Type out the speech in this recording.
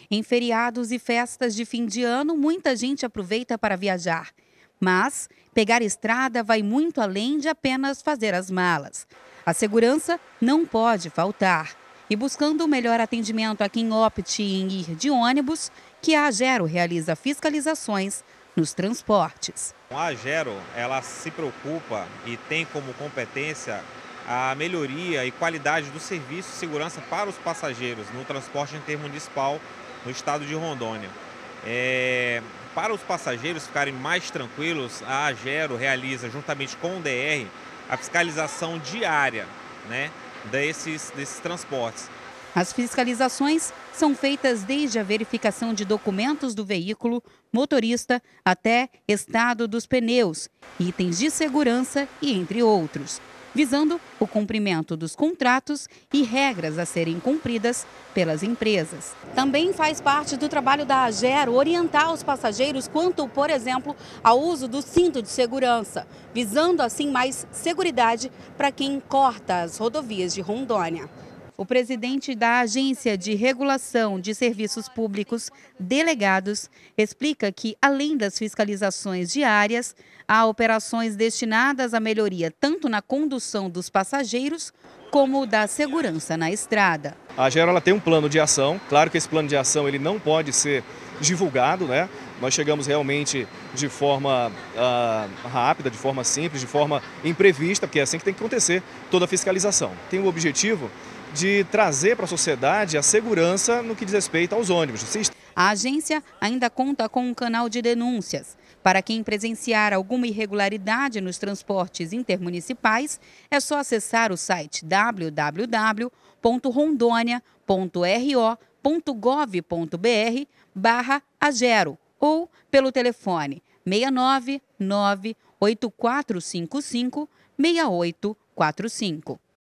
Em feriados e festas de fim de ano, muita gente aproveita para viajar. Mas pegar estrada vai muito além de apenas fazer as malas. A segurança não pode faltar. E buscando o melhor atendimento a quem opte em ir de ônibus, que a Agero realiza fiscalizações nos transportes. A Agero, ela se preocupa e tem como competência a melhoria e qualidade do serviço de segurança para os passageiros no transporte intermunicipal no estado de Rondônia. Para os passageiros ficarem mais tranquilos, a Agero realiza, juntamente com o DR, a fiscalização diária, né, desses transportes. As fiscalizações são feitas desde a verificação de documentos do veículo, motorista, até estado dos pneus, itens de segurança e entre outros, visando o cumprimento dos contratos e regras a serem cumpridas pelas empresas. Também faz parte do trabalho da Agero orientar os passageiros quanto, por exemplo, ao uso do cinto de segurança, visando assim mais seguridade para quem corta as rodovias de Rondônia. O presidente da Agência de Regulação de Serviços Públicos, Delegados, explica que, além das fiscalizações diárias, há operações destinadas à melhoria tanto na condução dos passageiros como da segurança na estrada. A Agero ela tem um plano de ação, claro que esse plano de ação ele não pode ser divulgado, né? Nós chegamos realmente de forma rápida, de forma simples, de forma imprevista, porque é assim que tem que acontecer toda a fiscalização. Tem o objetivo de trazer para a sociedade a segurança no que diz respeito aos ônibus. A agência ainda conta com um canal de denúncias. Para quem presenciar alguma irregularidade nos transportes intermunicipais, é só acessar o site www.rondônia.ro.gov.br/Agero ou pelo telefone 699 8455 6845.